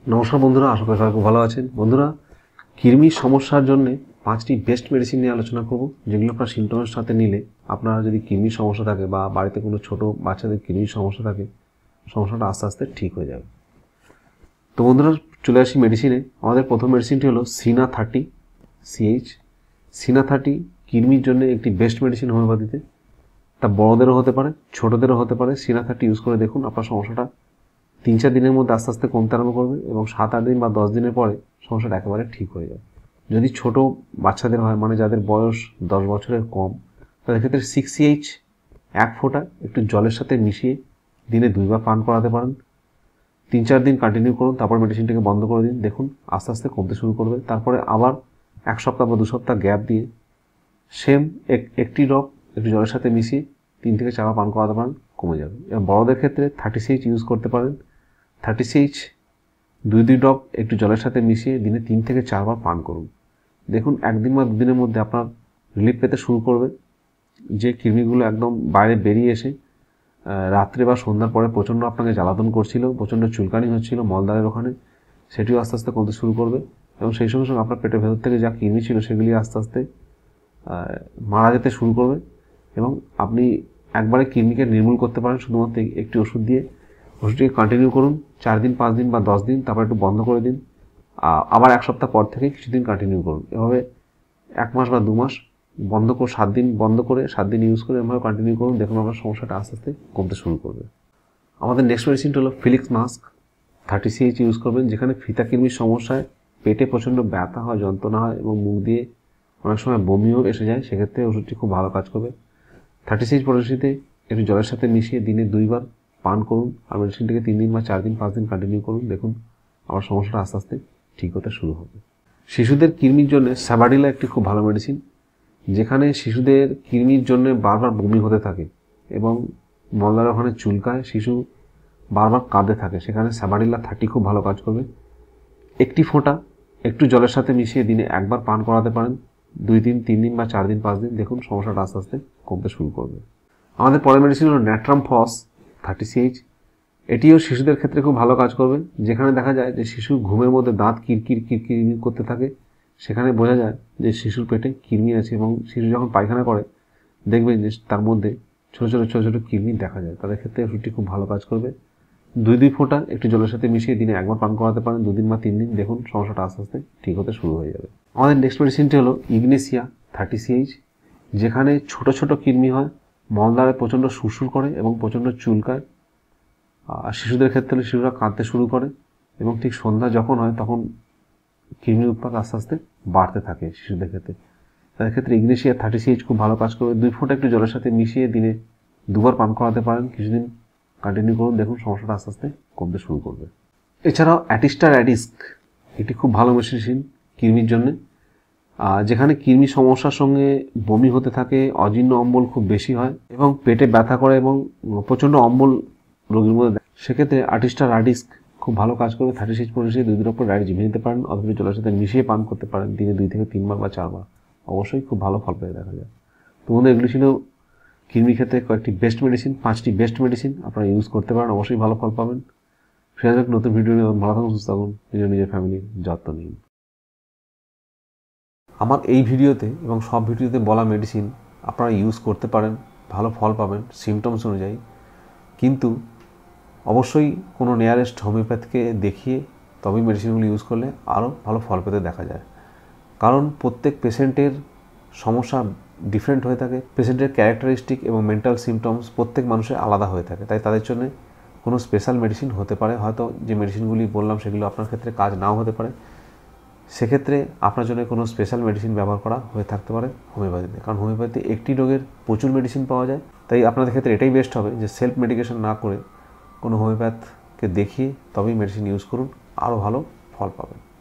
নমস্কার বন্ধুরা, আশা করি সবাই খুব ভালো আছেন। বন্ধুরা, কৃমির সমস্যার জন্য 5টি বেস্ট মেডিসিন নিয়ে আলোচনা করব, যেগুলো আপনার সিমটমের সাথে নিলে আপনারা যদি কৃমির সমস্যা থাকে বা বাড়িতে কোনো ছোট বাচ্চাদের কৃমির সমস্যা থাকে, সমস্যাটা আস্তে আস্তে ঠিক হয়ে যাবে। তো বন্ধুরা, চলে আসি মেডিসিনে। আমাদের প্রথম মেডিসিনটি হলো সিনা30 CH। সিনা30 কৃমির জন্য একটি বেস্ট মেডিসিন হোমিওপ্যাথিতে। তা বড়দেরও হতে পারে, ছোটদেরও হতে পারে। সিনা30 ইউজ করে দেখুন, আপনার সমস্যাটা 3-4 দিনের মধ্যে আস্তে আস্তে কমতে আরম্ভ করবে এবং 7-8 দিন বা 10 দিনের পরে সমস্যাটা একেবারে ঠিক হয়ে যাবে। যদি ছোট বাচ্চাদের হয়, মানে যাদের বয়স 10 বছরের কম, তাদের ক্ষেত্রে 6CH 1 ফোঁটা একটু জলের সাথে মিশিয়ে দিনে 2 বার পান করাতে পারেন। 3-4 দিন কন্টিনিউ করুন, তারপর মেডিসিনটাকে বন্ধ করে দিন। দেখুন আস্তে আস্তে কমতে শুরু করবে। তারপরে আবার 1 সপ্তাহ বা 2 সপ্তাহ গ্যাপ দিয়ে সেম একটি ড্রপ একটু জলের সাথে মিশিয়ে 3 থেকে 4 বার পান করাতে পারেন, কমে যাবে। এবং বড়দের ক্ষেত্রে 30CH ইউজ করতে পারেন। 30CH 2 ড্রপ একটু জলের সাথে মিশিয়ে দিনে 3 থেকে 4 বার পান করুন। দেখুন 1 দিন বা 2 দিনের মধ্যে আপনার রিলিফ পেতে শুরু করবে। যে কৃমিগুলো একদম বাইরে বেরিয়ে এসে রাত্রে বা সন্ধ্যার পরে প্রচণ্ড আপনাকে জ্বালাতন করছিল, প্রচণ্ড চুলকানি হচ্ছিল মলদ্বারের ওখানে, সেটিও আস্তে আস্তে কমতে শুরু করবে। এবং সেই সঙ্গে সঙ্গে আপনার পেটের ভেতর থেকে যা কৃমি ছিল সেগুলি আস্তে আস্তে মারা যেতে শুরু করবে। এবং আপনি একবারে কৃমিকে নির্মূল করতে পারেন শুধুমাত্র একটি ওষুধ দিয়ে। ওষুধটিকে কন্টিনিউ করুন 4 দিন, 5 দিন বা 10 দিন, তারপর একটু বন্ধ করে দিন। আবার 1 সপ্তাহ পর থেকে কিছুদিন কন্টিনিউ করুন। এভাবে 1 মাস বা 2 মাস বন্ধ করে 7 দিন বন্ধ করে 7 দিন ইউজ করে এভাবে কন্টিনিউ করুন। দেখুন আপনার সমস্যাটা আস্তে আস্তে কমতে শুরু করবে। আমাদের নেক্সট মেডিসিনটা হলো ফিলিক্স মাস্ক 30CH ইউজ করবেন। যেখানে ফিতা কৃমির সমস্যায় পেটে প্রচণ্ড ব্যথা হয়, যন্ত্রণা হয় এবং মুখ দিয়ে অনেক সময় বমিও এসে যায়, সেক্ষেত্রে ওষুধটি খুব ভালো কাজ করবে। 30CH পরিস্থিতিতে একটু জলের সাথে মিশিয়ে দিনে 2 বার পান করুন আর মেডিসিনটিকে 3 দিন বা 4 দিন 5 দিন কন্টিনিউ করুন। দেখুন আমার সমস্যাটা আস্তে আস্তে ঠিক হতে শুরু হবে। শিশুদের কৃমির জন্য স্যাবাডিলা একটি খুব ভালো মেডিসিন। যেখানে শিশুদের কৃমির জন্য বারবার বমি হতে থাকে এবং মলদ্বারের ওখানে চুলকায়, শিশু বারবার কাঁদে থাকে, সেখানে স্যাবাডিলা 30 খুব ভালো কাজ করবে। একটি ফোঁটা একটু জলের সাথে মিশিয়ে দিনে 1 বার পান করাতে পারেন, 2 দিন, 3 দিন বা 4 দিন 5 দিন। দেখুন সমস্যাটা আস্তে আস্তে কমতে শুরু করবে। আমাদের পরের মেডিসিন হলো ন্যাট্রাম ফস 30CH। এটিও শিশুদের ক্ষেত্রে খুব ভালো কাজ করবে। যেখানে দেখা যায় যে শিশুর ঘুমের মধ্যে দাঁত কিরকির করতে থাকে, সেখানে বোঝা যায় যে শিশুর পেটে কৃমি আছে। এবং শিশু যখন পায়খানা করে দেখবেন যে তার মধ্যে ছোটো ছোটো কৃমি দেখা যায়। তাদের ক্ষেত্রে ওষুধটি খুব ভালো কাজ করবে। 2 ফোঁটা একটু জলের সাথে মিশিয়ে দিনে 1 বার পান করাতে পারেন, 2 দিন বা 3 দিন। দেখুন সমস্যাটা আস্তে আস্তে ঠিক হতে শুরু হয়ে যাবে। আমাদের নেক্সট মেডিসিনটি হলো ইগনেসিয়া 30CH। যেখানে ছোট ছোট কৃমি হয়, মলদ্বারে প্রচণ্ড সুরসুর করে এবং প্রচণ্ড চুলকায়। আর শিশুদের ক্ষেত্রে শিশুরা কাঁদতে শুরু করে এবং ঠিক সন্ধ্যা যখন হয় তখন কৃমির উৎপাদ আস্তে আস্তে বাড়তে থাকে শিশুদের ক্ষেত্রে। তাদের ক্ষেত্রে ইগনেসিয়া 30CH খুব ভালো কাজ করবে। 2 ফোঁটা একটু জলের সাথে মিশিয়ে দিনে 2 বার পান করাতে পারেন, কিছুদিন কন্টিনিউ করুন। দেখুন সমস্যাটা আস্তে আস্তে কমতে শুরু করবে। এছাড়াও অ্যাটিস্টা র্যাডিস্ক এটি খুব ভালো মেডিসিন কৃমির জন্য। যেখানে কৃমি সমস্যার সঙ্গে বমি হতে থাকে, অজীর্ণ অম্বল খুব বেশি হয় এবং পেটে ব্যথা করে এবং প্রচণ্ড অম্বল রোগীর মধ্যে, সেক্ষেত্রে অ্যাটিস্টা র্যাডিস্ক খুব ভালো কাজ করবে। 30CH পরিস্থিতি 2 দিনের পর ডাইরেক্ট জিভে নিতে পারেন অথবা জলের সাথে মিশিয়ে পান করতে পারেন দিনে 2 থেকে 3 বার বা 4 বার। অবশ্যই খুব ভালো ফল পেয়ে দেখা যায়। তো বন্ধু, এগুলি ছিল কৃমির ক্ষেত্রে কয়েকটি বেস্ট মেডিসিন, 5টি বেস্ট মেডিসিন আপনারা ইউজ করতে পারেন, অবশ্যই ভালো ফল পাবেন। ফিরে যাক নতুন ভিডিও নিয়ে। ভালো থাকুন, সুস্থ থাকুন, নিজের ফ্যামিলির যত্ন নিন। আমার এই ভিডিওতে এবং সব ভিডিওতে বলা মেডিসিন আপনারা ইউজ করতে পারেন, ভালো ফল পাবেন সিমটমস অনুযায়ী। কিন্তু অবশ্যই কোনো নিয়ারেস্ট হোমিওপ্যাথকে দেখিয়ে তবেই মেডিসিনগুলো ইউজ করলে আরও ভালো ফল পেতে দেখা যায়। কারণ প্রত্যেক পেশেন্টের সমস্যা ডিফারেন্ট হয়ে থাকে, পেশেন্টের ক্যারেক্টারিস্টিক এবং মেন্টাল সিমটমস প্রত্যেক মানুষের আলাদা হয়ে থাকে। তাই তাদের জন্য কোনো স্পেশাল মেডিসিন হতে পারে, হয়তো যে মেডিসিনগুলি বললাম সেগুলো আপনার ক্ষেত্রে কাজ নাও হতে পারে। সেক্ষেত্রে আপনার জন্য কোনো স্পেশাল মেডিসিন ব্যবহার করা হয়ে থাকতে পারে হোমিওপ্যাথিতে। কারণ হোমিওপ্যাথি একটি রোগের প্রচুর মেডিসিন পাওয়া যায়। তাই আপনাদের ক্ষেত্রে এটাই বেস্ট হবে যে সেলফ মেডিকেশন না করে কোনো হোমিওপ্যাথকে দেখিয়ে তবেই মেডিসিন ইউজ করুন, আরও ভালো ফল পাবেন।